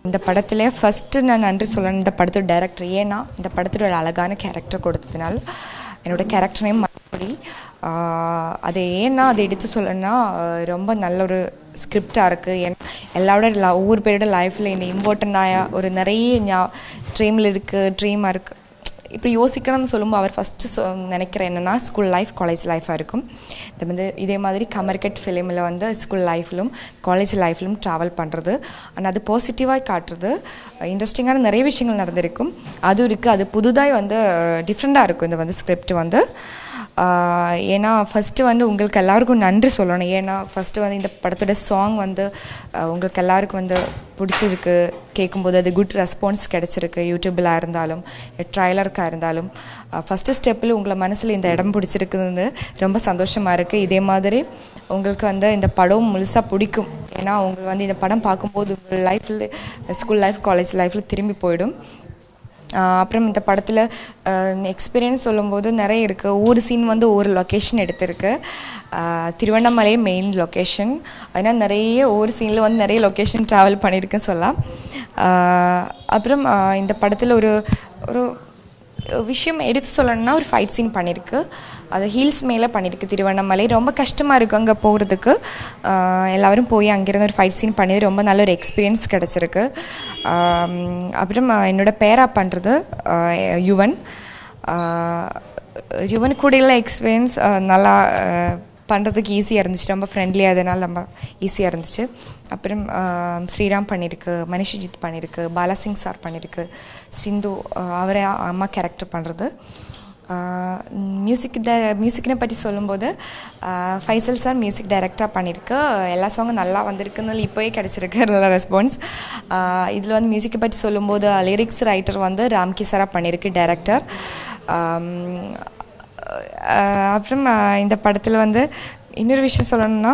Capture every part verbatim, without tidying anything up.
இந்த படத்துல ஃபர்ஸ்ட் நான் நன்றி சொல்லணும் இந்த படத்தோட டைரக்டர். ஏன்னா இந்த படத்தோட ஒரு அழகான கேரக்டர் கொடுத்ததுனால என்னோட கேரக்டர் நேம் மறுபடி அது ஏன்னா அதை எடுத்து சொல்லணும்னா ரொம்ப நல்ல ஒரு ஸ்கிரிப்டாக இருக்குது. என் எல்லாரோட ல ஒவ்வொரு பேரோட லைஃப்பில் இந்த இம்பார்ட்டண்டாக ஒரு நிறைய ட்ரீமில் இருக்குது ட்ரீமாக இருக்குது. இப்படி யோசிக்கணும்னு சொல்லும்போது அவர் ஃபஸ்ட்டு சொ நினைக்கிற என்னென்னா ஸ்கூல் லைஃப் காலேஜ் லைஃபாக இருக்கும். இது வந்து இதே மாதிரி கமர்கட் ஃபிலிமில் வந்து ஸ்கூல் லைஃப்லும் காலேஜ் லைஃப்லும் ட்ராவல் பண்ணுறது ஆனால் அது பாசிட்டிவாக காட்டுறது. இன்ட்ரெஸ்டிங்கான நிறைய விஷயங்கள் நடந்திருக்கும். அதுவும் இருக்குது. அது புதுதாக வந்து டிஃப்ரெண்ட்டாக இருக்கும் இந்த வந்து ஸ்கிரிப்ட் வந்து. ஏன்னா ஃபஸ்ட்டு வந்து உங்களுக்கு எல்லாருக்கும் நன்றி சொல்லணும். ஏன்னா ஃபஸ்ட்டு வந்து இந்த படத்தோட சாங் வந்து உங்களுக்கு எல்லாருக்கும் வந்து பிடிச்சிருக்கு. கேட்கும்போது அது குட் ரெஸ்பான்ஸ் கிடச்சிருக்கு. யூடியூப்பில் இருந்தாலும் ட்ரைலருக்காக இருந்தாலும் ஃபஸ்ட்டு ஸ்டெப்பில் உங்களை மனசில் இந்த இடம் பிடிச்சிருக்குது ரொம்ப சந்தோஷமாக இருக்குது. இதே மாதிரி உங்களுக்கு வந்து இந்த படம் முழுசாக பிடிக்கும். ஏன்னா உங்களுக்கு வந்து இந்த படம் பார்க்கும்போது உங்கள் லைஃப்பில் ஸ்கூல் லைஃப் காலேஜ் லைஃப்பில் திரும்பி போயிடும். அப்புறம் இந்த படத்தில் எக்ஸ்பீரியன்ஸ் சொல்லும்போது நிறைய இருக்குது. ஒவ்வொரு சீன் வந்து ஒவ்வொரு லொக்கேஷன் எடுத்திருக்கு. Tiruvannamalai main location. அதனால் நிறைய ஒவ்வொரு சீனில் வந்து நிறைய லொக்கேஷன் ட்ராவல் பண்ணியிருக்குன்னு சொல்லலாம். அப்புறம் இந்த படத்தில் ஒரு ஒரு விஷயம் எடுத்து சொல்லணும்னா ஒரு ஃபைட் சீன் பண்ணியிருக்கு. அது ஹீல்ஸ் மேலே பண்ணியிருக்கு. திருவண்ணாமலை ரொம்ப கஷ்டமாக இருக்குது அங்கே போகிறதுக்கு. எல்லோரும் போய் அங்கேருந்து ஒரு ஃபைட் சீன் பண்ணி ரொம்ப நல்ல ஒரு எக்ஸ்பீரியன்ஸ் கிடச்சிருக்கு. அப்புறம் என்னோடய பேரா பண்ணுறது யுவன். யுவன் கூட உள்ள எக்ஸ்பீரியன்ஸ் நல்லா பண்ணுறதுக்கு ஈஸியாக இருந்துச்சு. ரொம்ப ஃப்ரெண்ட்லியாக அதனால் ரொம்ப ஈஸியாக இருந்துச்சு. அப்புறம் ஸ்ரீராம் பண்ணியிருக்கு, மனிஷிஜித் பண்ணியிருக்கு, பாலாசிங் சார் பண்ணியிருக்கு, சிந்து அவரே அம்மா கேரக்டர் பண்ணுறது. மியூசிக் ட மியூசிக்னை பற்றி சொல்லும்போது ஃபைசல் சார் மியூசிக் டைரக்டாக பண்ணியிருக்கு. எல்லா சாங்கும் நல்லா வந்திருக்குன்னு இப்போயே கிடச்சிருக்கு நல்ல ரெஸ்பான்ஸ். இதில் வந்து மியூசிக்கை பற்றி சொல்லும்போது லிரிக்ஸ் ரைட்டர் வந்து ராம்கி சாராக பண்ணியிருக்கு டைரக்டர். அப்புறம் இந்த படத்தில் வந்து இன்னொரு விஷயம் சொல்லணும்னா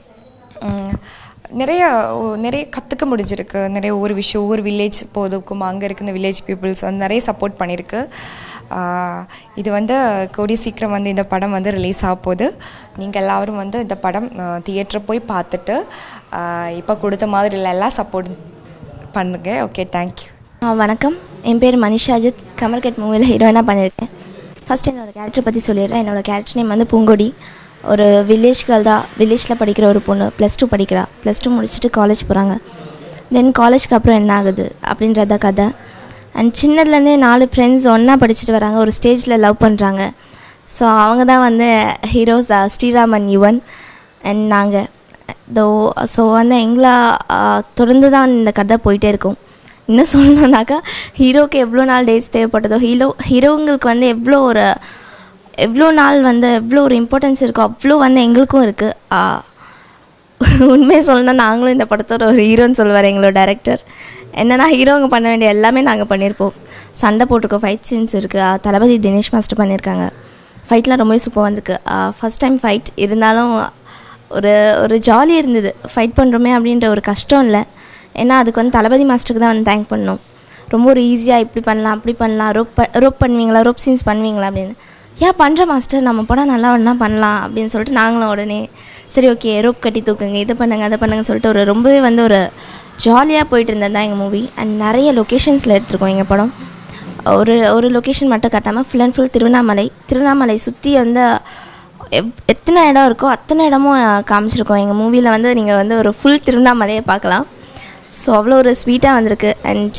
நிறைய நிறைய கற்றுக்க முடிஞ்சிருக்கு. நிறைய ஒவ்வொரு விஷயம் ஒவ்வொரு வில்லேஜ் போதுக்கும் அங்கே இருக்கிற வில்லேஜ் பீப்புள்ஸ் வந்து நிறைய சப்போர்ட் பண்ணியிருக்கு. இது வந்து கூடிய சீக்கிரம் வந்து இந்த படம் வந்து ரிலீஸ் ஆக போகுது. நீங்கள் எல்லோரும் வந்து இந்த படம் தியேட்டரை போய் பார்த்துட்டு இப்போ கொடுத்த மாதிரி இல்லை எல்லாம் சப்போர்ட் பண்ணுங்க. Okay, thank you. வணக்கம், என் பேர் மனிஷாஜித். கமர்கட் மூவியில் ஹீரோயினாக பண்ணியிருக்கேன். ஃபஸ்ட் என்னோடய கேரக்டர் பற்றி சொல்லிடுறேன். என்னோடய கேரக்டர் நேம் வந்து பூங்கொடி. ஒரு வில்லேஜ் கேர்ள் தான். வில்லேஜில் படிக்கிற ஒரு பொண்ணு ப்ளஸ் டூ படிக்கிறா. ப்ளஸ் டூ முடிச்சுட்டு காலேஜ் போகிறாங்க. தென் காலேஜ்க்கு அப்புறம் என்ன ஆகுது அப்படின்றத கதை. அண்ட் சின்னதுலேருந்தே நாலு ஃப்ரெண்ட்ஸ் ஒன்றா படிச்சுட்டு வராங்க. ஒரு ஸ்டேஜில் லவ் பண்ணுறாங்க. ஸோ அவங்க தான் வந்து ஹீரோஸ் ஸ்ரீராமன் யுவன் அண்ட் நாங்கள் தோ. ஸோ வந்து எங்களை தொடர்ந்து தான் இந்த கதை போயிட்டே இருக்கும். இன்னும் சொல்லணுன்னாக்கா ஹீரோக்கு எவ்வளோ நாள் டேஸ் தேவைப்பட்டதோ ஹீரோ ஹீரோங்களுக்கு வந்து எவ்வளோ ஒரு எவ்வளோ நாள் வந்து எவ்வளோ ஒரு இம்பார்ட்டன்ஸ் இருக்கோ அவ்வளோ வந்து எங்களுக்கும் இருக்குது. உண்மையை சொல்லணும்னா நாங்களும் இந்த படத்தோட ஒரு ஹீரோன்னு சொல்லுவார் எங்களோட டைரக்டர். என்னென்னா ஹீரோங்க பண்ண வேண்டிய எல்லாமே நாங்கள் பண்ணியிருப்போம். சண்டை போட்டிருக்கோம், ஃபைட் சீன்ஸ் இருக்குது. தளபதி தினேஷ் மாஸ்டர் பண்ணியிருக்காங்க. ஃபைட்லாம் ரொம்பவே சூப்பராக வந்திருக்கு. ஃபஸ்ட் டைம் ஃபைட் இருந்தாலும் ஒரு ஒரு ஜாலியாக இருந்தது. ஃபைட் பண்ணுறோமே அப்படின்ற ஒரு கஷ்டம் இல்லை. ஏன்னா அதுக்கு வந்து தளபதி மாஸ்டருக்கு தான் வந்து தேங்க் பண்ணணும். ரொம்ப ஒரு ஈஸியாக இப்படி பண்ணலாம் அப்படி பண்ணலாம், ரோப் ப ரோப் பண்ணுவீங்களா, ரோப் சீன்ஸ் பண்ணுவீங்களா அப்படின்னு. ஏன் பண்ணுற மாஸ்டர், நம்ம படம் நல்லா ஒன்றா பண்ணலாம் அப்படின்னு சொல்லிட்டு நாங்களும் உடனே சரி ஓகே ரோப் கட்டி தூக்குங்க, இதை பண்ணுங்க அதை பண்ணுங்கன்னு சொல்லிட்டு ஒரு ரொம்பவே வந்து ஒரு ஜாலியாக போயிட்டு இருந்தது தான் எங்கள் மூவி. அண்ட் நிறைய லொக்கேஷன்ஸில் எடுத்துருக்கோம் எங்கள் படம். ஒரு ஒரு லொக்கேஷன் மட்டும் காட்டாமல் full and full Tiruvannamalai Tiruvannamalai சுற்றி வந்து எப் எத்தனை இடம் இருக்கோ அத்தனை இடமும் காமிச்சிருக்கோம் எங்கள் மூவியில். வந்து நீங்கள் வந்து ஒரு ஃபுல் திருவண்ணாமலையை பார்க்கலாம். ஸோ அவ்வளோ ஒரு ஸ்வீட்டாக வந்திருக்கு. அண்ட்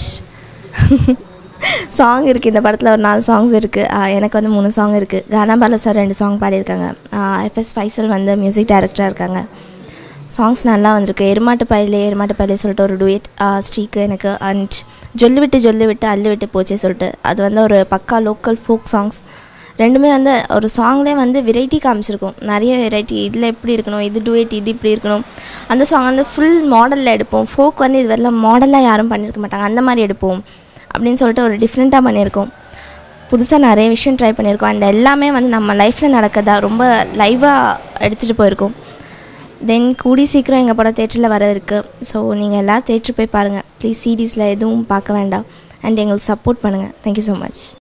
சாங் இருக்குது இந்த படத்தில். ஒரு நாலு சாங்ஸ் இருக்குது. எனக்கு வந்து மூணு சாங் இருக்குது. கானா பாலா சார் ரெண்டு சாங் பாடியிருக்காங்க. எஃப்எஸ் ஃபைசல் வந்து மியூசிக் டைரக்டராக இருக்காங்க. சாங்ஸ் நல்லா வந்திருக்கு. எருமாட்டு பயிலே எருமாட்டு பயிலே சொல்லிட்டு ஒரு டூயட் ஸ்ட்ரீக்கு எனக்கு. அண்ட் ஜொல்லு விட்டு ஜொல்லு விட்டு அள்ளு விட்டு போச்சே சொல்லிட்டு அது வந்து ஒரு பக்கா லோக்கல் ஃபோக் சாங்ஸ். ரெண்டுமே வந்து ஒரு சாங்லேயே வந்து வெரைட்டி காமிச்சிருக்கும். நிறைய வெரைட்டி. இதில் எப்படி இருக்கணும், இது டூயட், இது இப்படி இருக்கணும். அந்த சாங் வந்து ஃபுல் மாடலில் எடுப்போம். ஃபோக் வந்து இது வரலாம் மாடலாக யாரும் பண்ணியிருக்க மாட்டாங்க, அந்த மாதிரி எடுப்போம் அப்படின்னு சொல்லிட்டு ஒரு டிஃப்ரெண்ட்டாக பண்ணியிருக்கோம். புதுசாக நிறைய விஷயம் ட்ரை பண்ணியிருக்கோம். அண்ட் எல்லாமே வந்து நம்ம லைஃப்பில் நடக்கதா ரொம்ப லைவாக எடுத்துகிட்டு போயிருக்கோம். தென் கூடி சீக்கிரம் எங்கள் படம் தேட்டரில் வர இருக்குது. ஸோ நீங்கள் எல்லோரும் தேட்டர் போய் பாருங்கள் ப்ளீஸ். சீரீஸில் எதுவும் பார்க்க வேண்டாம். அண்ட் எங்களுக்கு சப்போர்ட் பண்ணுங்கள். Thank you so much.